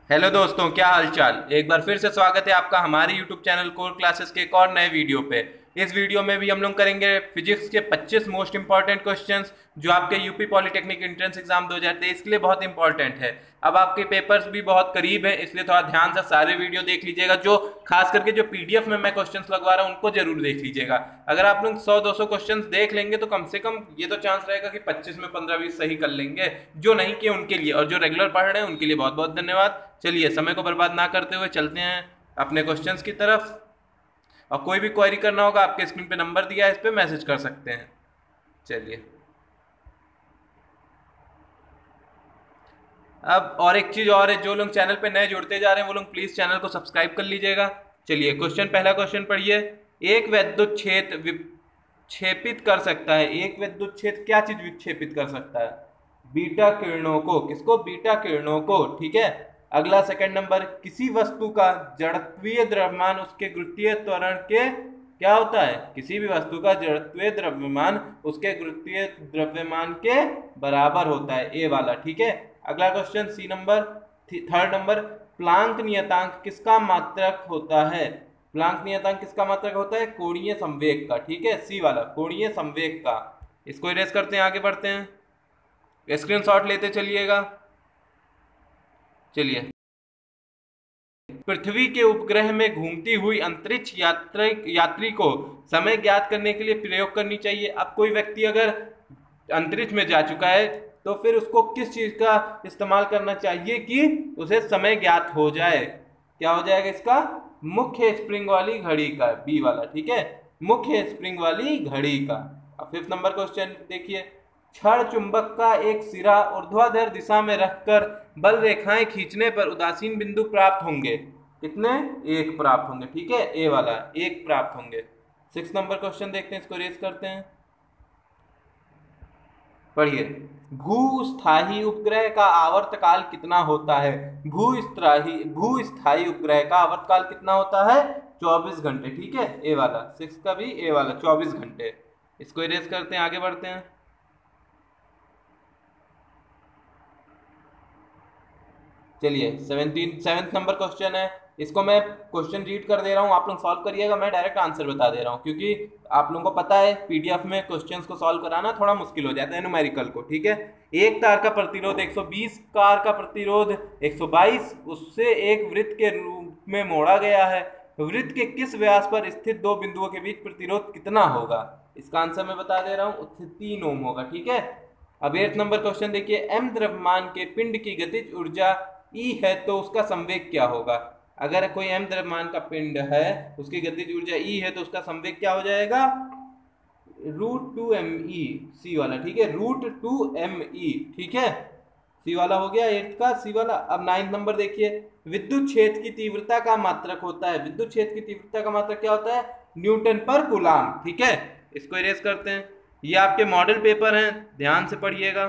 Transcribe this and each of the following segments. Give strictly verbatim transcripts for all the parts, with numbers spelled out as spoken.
Hello दोस्तों, क्या हाल चाल। एक बार फिर से स्वागत है आपका हमारे यूट्यूब चैनल कोर क्लासेस के एक और नए वीडियो पे। इस वीडियो में भी हम लोग करेंगे फिजिक्स के पच्चीस मोस्ट इंपॉर्टेंट क्वेश्चंस जो आपके यूपी पॉलिटेक्निक एंट्रेंस एग्जाम दो हज़ार तेईस के लिए बहुत इंपॉर्टेंट है। अब आपके पेपर्स भी बहुत करीब है, इसलिए थोड़ा ध्यान से सारे वीडियो देख लीजिएगा। जो खास करके जो पीडीएफ में मैं क्वेश्चंस लगवा रहा हूँ उनको जरूर देख लीजिएगा। अगर आप लोग सौ दो सौ क्वेश्चंस देख लेंगे तो कम से कम ये तो चांस रहेगा कि पच्चीस में पंद्रह बीस सही कर लेंगे। जो नहीं किए उनके लिए और जो रेगुलर पढ़ रहे हैं उनके लिए बहुत बहुत धन्यवाद। चलिए समय को बर्बाद ना करते हुए चलते हैं अपने क्वेश्चंस की तरफ। और कोई भी क्वेरी करना होगा आपके स्क्रीन पे नंबर दिया है, इस पे मैसेज कर सकते हैं। चलिए, अब और एक चीज और है, जो लोग चैनल पे नए जुड़ते जा रहे हैं वो लोग प्लीज चैनल को सब्सक्राइब कर लीजिएगा। चलिए क्वेश्चन, पहला क्वेश्चन पढ़िए। एक विद्युत क्षेत्र विक्षेपित कर सकता है। एक विद्युत क्षेत्र क्या चीज विक्षेपित कर सकता है? बीटा किरणों को। किसको? बीटा किरणों को। ठीक है। अगला सेकंड नंबर, किसी वस्तु का जड़त्वीय द्रव्यमान उसके गुरुत्वीय त्वरण के क्या होता है? किसी भी वस्तु का जड़त्वीय द्रव्यमान उसके गुरुत्वीय द्रव्यमान के बराबर होता है, ए वाला। ठीक है। अगला question, C number, third number, Planck नियतांक किसका मात्रक होता है? प्लांक नियतांक किसका मात्रक होता है? कोणीय संवेग का। ठीक है, सी वाला, कोणीय संवेग का। इसको इरेज करते हैं, आगे बढ़ते हैं। स्क्रीनशॉट लेते चलिएगा। चलिए, पृथ्वी के उपग्रह में घूमती हुई अंतरिक्ष यात्री यात्री को समय ज्ञात करने के लिए प्रयोग करनी चाहिए। अब कोई व्यक्ति अगर अंतरिक्ष में जा चुका है तो फिर उसको किस चीज का इस्तेमाल करना चाहिए कि उसे समय ज्ञात हो जाए? क्या हो जाएगा इसका? मुख्य स्प्रिंग वाली घड़ी का, बी वाला। ठीक है, मुख्य स्प्रिंग वाली घड़ी का। अब फिफ्थ नंबर क्वेश्चन देखिए। क्षण चुंबक का एक सिरा ऊर्ध्वाधर दिशा में रखकर बल रेखाएं खींचने पर उदासीन बिंदु प्राप्त होंगे। कितने? एक प्राप्त होंगे। ठीक है, ए वाला, एक प्राप्त होंगे। सिक्स नंबर क्वेश्चन देखते हैं, इसको रेज करते हैं। पढ़िए। भूस्थायी उपग्रह का आवर्तकाल कितना होता है? भूस्थायी भूस्थायी उपग्रह का आवर्तकाल कितना होता है? चौबीस घंटे। ठीक है, ए वाला, सिक्स का भी ए वाला, चौबीस घंटे। इसको इरेज करते हैं, आगे बढ़ते हैं। चलिए, सेवनटीन सेवेंथ नंबर क्वेश्चन है। इसको मैं क्वेश्चन रीड कर दे रहा हूँ, आप लोग सॉल्व करिएगा। मैं डायरेक्ट आंसर बता दे रहा हूँ क्योंकि आप लोगों को पता है पीडीएफ में क्वेश्चंस को सॉल्व कराना थोड़ा मुश्किल हो जाता है न्यूमेरिकल को। ठीक है। एक तार का प्रतिरोध एक सौ बीस, कार का प्रतिरोध एक सौ बाईस, उससे एक वृत्त के रूप में मोड़ा गया है। वृत्त के किस व्यास पर स्थित दो बिंदुओं के बीच प्रतिरोध कितना होगा? इसका आंसर मैं बता दे रहा हूँ, तीन ओम होगा। ठीक है। अब एट नंबर क्वेश्चन देखिए। एम द्रव्यमान के पिंड की गतिज ऊर्जा ई है तो उसका संवेग क्या होगा? अगर कोई एम द्रव्यमान का पिंड है, उसकी गतिज ऊर्जा ई है तो उसका संवेग क्या हो जाएगा? Root two M E, C वाला। ठीक है, रूट टू एम ई। ठीक है, सी वाला हो गया एट का, सी वाला। अब नाइन्थ नंबर देखिए। विद्युत क्षेत्र की तीव्रता का मात्रक होता है। विद्युत क्षेत्र की तीव्रता का मात्रक क्या होता है? न्यूटन पर कूलाम। ठीक है, इसको इरेज करते हैं। ये आपके मॉडल पेपर हैं, ध्यान से पढ़िएगा।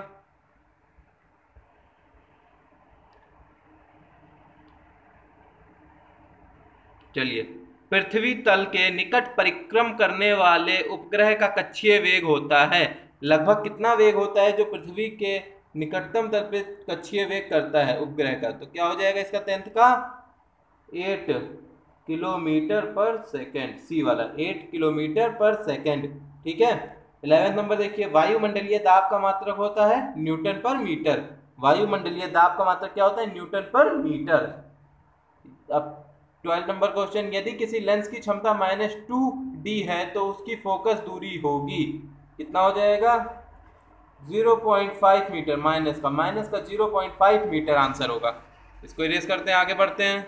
चलिए, पृथ्वी तल के निकट परिक्रम करने वाले उपग्रह का कक्षीय वेग होता है। लगभग कितना वेग होता है जो पृथ्वी के निकटतम तल पे कक्षीय वेग करता है उपग्रह का? तो क्या हो जाएगा इसका टेंथ का? एट किलोमीटर पर सेकेंड, सी वाला, एट किलोमीटर पर सेकेंड। ठीक है। इलेवेंथ नंबर देखिए। वायुमंडलीय दाब का मात्रक होता है न्यूटन पर मीटर। वायुमंडलीय दाब का मात्रक क्या होता है? न्यूटन पर मीटर। अब ट्वेल्थ नंबर क्वेश्चन। यदि किसी लेंस की क्षमता माइनस टू डी है तो उसकी फोकस दूरी होगी कितना हो जाएगा? Zero point five metre. Minus का माइनस का zero point five metre answer होगा। इसको इरेज करते हैं, आगे बढ़ते हैं।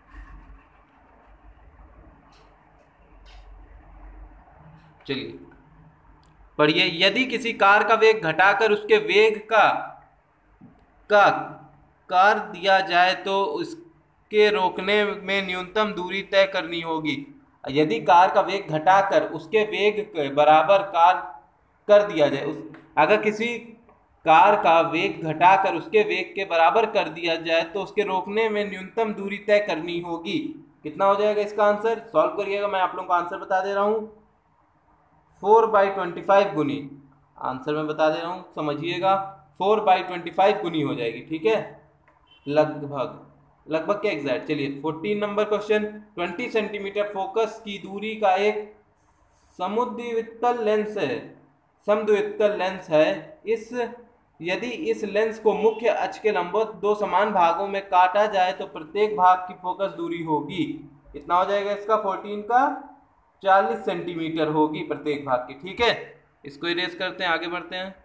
चलिए पढ़िए। यदि किसी कार का वेग घटाकर उसके वेग का का कार दिया जाए तो उसके रोकने में न्यूनतम दूरी तय करनी होगी। यदि कार का वेग घटाकर उसके वेग के बराबर कार कर दिया जाए, उस अगर किसी कार का वेग घटाकर उसके वेग के बराबर कर दिया जाए तो उसके रोकने में न्यूनतम दूरी तय करनी होगी। कितना हो जाएगा इसका आंसर? सॉल्व करिएगा, मैं आप लोगों को आंसर बता दे रहा हूँ। फोर बाई ट्वेंटी फाइव गुनी, आंसर मैं बता दे रहा हूँ, समझिएगा। फोर बाई ट्वेंटी फाइव गुनी हो जाएगी। ठीक है, लगभग। लगभग क्या एग्जैक्ट। चलिए fourteen number question, twenty centimetre focus की दूरी का एक समुद्वितल लेंस है समद्वितल लेंस है इस यदि इस लेंस को मुख्य अक्ष के लंबवत दो समान भागों में काटा जाए तो प्रत्येक भाग की फोकस दूरी होगी, इतना हो जाएगा इसका फोर्टीन का चालीस सेंटीमीटर होगी प्रत्येक भाग की। ठीक है, इसको इरेज करते हैं, आगे बढ़ते हैं।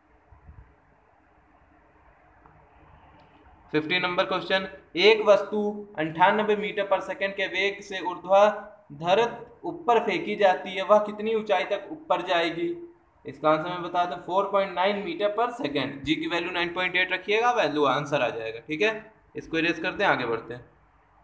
फिफ्टी नंबर क्वेश्चन, एक वस्तु अंठानबे मीटर पर सेकंड के वेग से ऊर्ध्वाधर ऊपर फेंकी जाती है, वह कितनी ऊंचाई तक ऊपर जाएगी? इसका आंसर मैं बता दूं फोर पॉइंट नाइन मीटर पर सेकंड। जी की वैल्यू नाइन पॉइंट एट रखिएगा, वैल्यू आंसर आ जाएगा। ठीक है, इसको इरेज करते हैं, आगे बढ़ते हैं।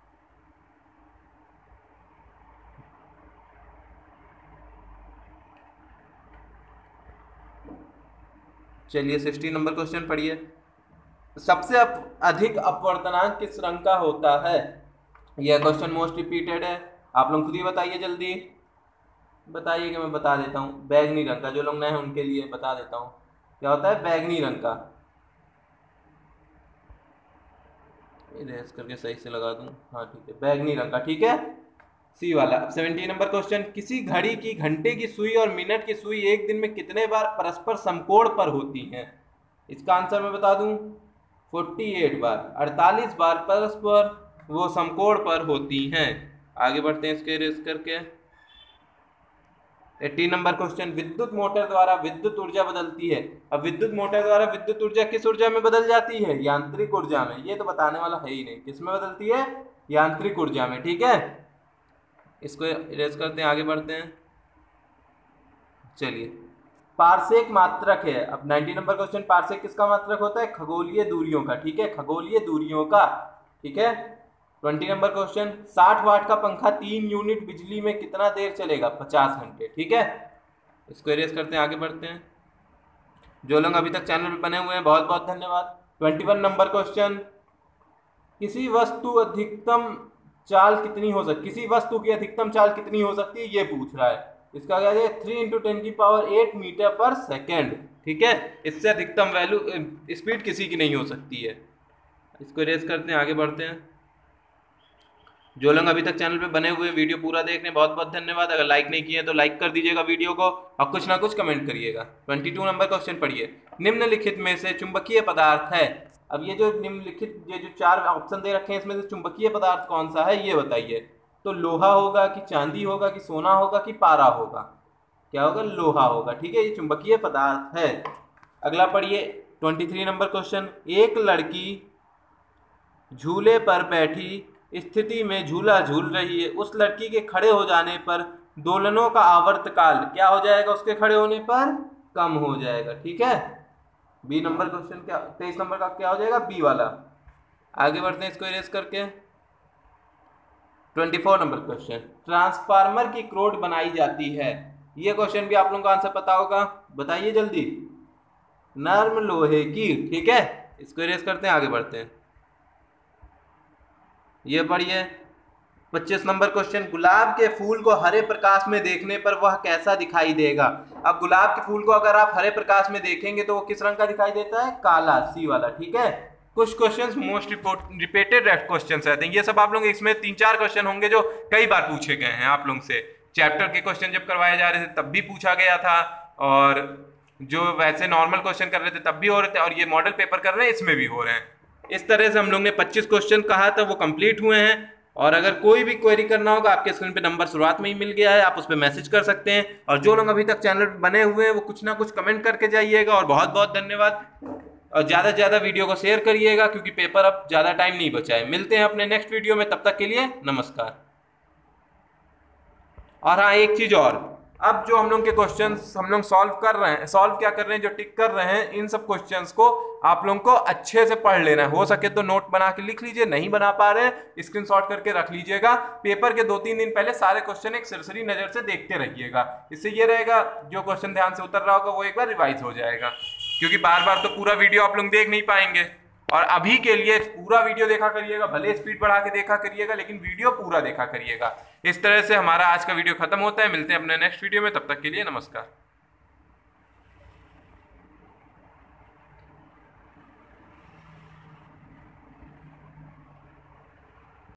चलिए सिक्सटी नंबर क्वेश्चन पढ़िए। सबसे अधिक अपवर्तनांक किस रंग का होता है? यह क्वेश्चन मोस्ट रिपीटेड है, आप लोग खुद ही बताइए, जल्दी बताइए कि मैं बता देता हूँ। बैगनी रंग का, जो लोग नए हैं उनके लिए बता देता हूँ क्या होता है, बैगनी रंग का। इरेज करके सही से लगा दूं, हाँ ठीक है, बैगनी रंग का। ठीक है, सी वाला। अब सेवेंटी नंबर क्वेश्चन, किसी घड़ी की घंटे की सुई और मिनट की सुई एक दिन में कितने बार परस्पर समकोण पर होती हैं? इसका आंसर मैं बता दूं अड़तालीस बार, अड़तालीस बार परस्पर वो समकोण पर होती हैं। आगे बढ़ते हैं इसके इरेज करके। अस्सी नंबर क्वेश्चन, विद्युत मोटर द्वारा विद्युत ऊर्जा बदलती है। अब विद्युत मोटर द्वारा विद्युत ऊर्जा किस ऊर्जा में बदल जाती है? यांत्रिक ऊर्जा में। ये तो बताने वाला है ही नहीं, किस में बदलती है? यांत्रिक ऊर्जा में। ठीक है, इसको इरेज करते हैं, आगे बढ़ते हैं। चलिए, पारसेक मात्रक है। अब नाइनटी नंबर क्वेश्चन, पारसेक किसका मात्रक होता है? खगोलीय दूरियों का। ठीक है, खगोलीय दूरियों का। ठीक है, ट्वेंटी नंबर क्वेश्चन, साठ वाट का पंखा तीन यूनिट बिजली में कितना देर चलेगा? पचास घंटे। ठीक है, इसको इरेज करते हैं, आगे बढ़ते हैं। जो लोग अभी तक चैनल पे बने हुए हैं बहुत बहुत धन्यवाद। ट्वेंटी वन नंबर क्वेश्चन, किसी वस्तु अधिकतम चाल कितनी हो सकती किसी वस्तु की अधिकतम चाल कितनी हो सकती है, ये पूछ रहा है। इसका क्या है? थ्री इंटू टेन की पावर एट मीटर पर सेकेंड। ठीक है, इससे अधिकतम वैल्यू स्पीड किसी की नहीं हो सकती है। इसको इरेज करते हैं, आगे बढ़ते हैं। जो लोग अभी तक चैनल पे बने हुए वीडियो पूरा देख रहे हैं बहुत बहुत धन्यवाद। अगर लाइक नहीं किए तो लाइक कर दीजिएगा वीडियो को और कुछ ना कुछ कमेंट करिएगा। बाईस नंबर क्वेश्चन पढ़िए, निम्नलिखित में से चुंबकीय पदार्थ है। अब ये जो निम्नलिखित ये जो चार ऑप्शन दे रखे हैं इसमें से चुंबकीय पदार्थ कौन सा है ये बताइए। तो लोहा होगा कि चांदी होगा कि सोना होगा कि पारा होगा? क्या होगा? लोहा होगा। ठीक है, ये चुंबकीय पदार्थ है। अगला पढ़िए, तेईस नंबर क्वेश्चन, एक लड़की झूले पर बैठी स्थिति में झूला झूल रही है, उस लड़की के खड़े हो जाने पर दोलनों का आवर्तकाल क्या हो जाएगा? उसके खड़े होने पर कम हो जाएगा। ठीक है, बी नंबर क्वेश्चन क्या, तेईस नंबर का क्या हो जाएगा? बी वाला। आगे बढ़ते हैं इसको इरेज करके। चौबीस नंबर क्वेश्चन, ट्रांसफार्मर की क्रोड बनाई जाती है। ये क्वेश्चन भी आप लोगों को आंसर पता होगा, बताइए जल्दी। नर्म लोहे की। ठीक है, इसको इरेज करते हैं, आगे बढ़ते हैं। ये पढ़िए, पच्चीस नंबर क्वेश्चन, गुलाब के फूल को हरे प्रकाश में देखने पर वह कैसा दिखाई देगा? अब गुलाब के फूल को अगर आप हरे प्रकाश में देखेंगे तो वो किस रंग का दिखाई देता है? काला, सी वाला। ठीक है, कुछ क्वेश्चंस मोस्ट रिपीटेड क्वेश्चंस रहते हैं, ये सब आप लोग इसमें तीन चार क्वेश्चन होंगे जो कई बार पूछे गए हैं आप लोग से। चैप्टर के क्वेश्चन जब करवाए जा रहे थे तब भी पूछा गया था, और जो वैसे नॉर्मल क्वेश्चन कर रहे थे तब भी हो रहे थे, और ये मॉडल पेपर कर रहे हैं इसमें भी हो रहे हैं। इस तरह से हम लोग ने पच्चीस क्वेश्चन कहा था, वो कंप्लीट हुए हैं। और अगर कोई भी क्वेरी करना होगा, आपके स्क्रीन पे नंबर शुरुआत में ही मिल गया है, आप उस पर मैसेज कर सकते हैं। और जो लोग अभी तक चैनल पे बने हुए हैं वो कुछ ना कुछ कमेंट करके जाइएगा। और बहुत बहुत धन्यवाद, और ज़्यादा से ज़्यादा वीडियो को शेयर करिएगा क्योंकि पेपर अब ज़्यादा टाइम नहीं बचा है। मिलते हैं अपने नेक्स्ट वीडियो में, तब तक के लिए नमस्कार। और हाँ, एक चीज़ और, अब जो हम लोग के क्वेश्चंस हम लोग सॉल्व कर रहे हैं, सॉल्व क्या कर रहे हैं, जो टिक कर रहे हैं, इन सब क्वेश्चंस को आप लोगों को अच्छे से पढ़ लेना है। हो सके तो नोट बना के लिख लीजिए, नहीं बना पा रहे स्क्रीनशॉट करके रख लीजिएगा। पेपर के दो तीन दिन पहले सारे क्वेश्चन एक सरसरी नजर से देखते रहिएगा। इससे ये रहेगा जो क्वेश्चन ध्यान से उतर रहा होगा वो एक बार रिवाइज हो जाएगा, क्योंकि बार बार तो पूरा वीडियो आप लोग देख नहीं पाएंगे। और अभी के लिए पूरा वीडियो देखा करिएगा, भले स्पीड बढ़ा के देखा करिएगा लेकिन वीडियो पूरा देखा करिएगा। इस तरह से हमारा आज का वीडियो खत्म होता है। मिलते हैं अपने नेक्स्ट वीडियो में, तब तक के लिए नमस्कार।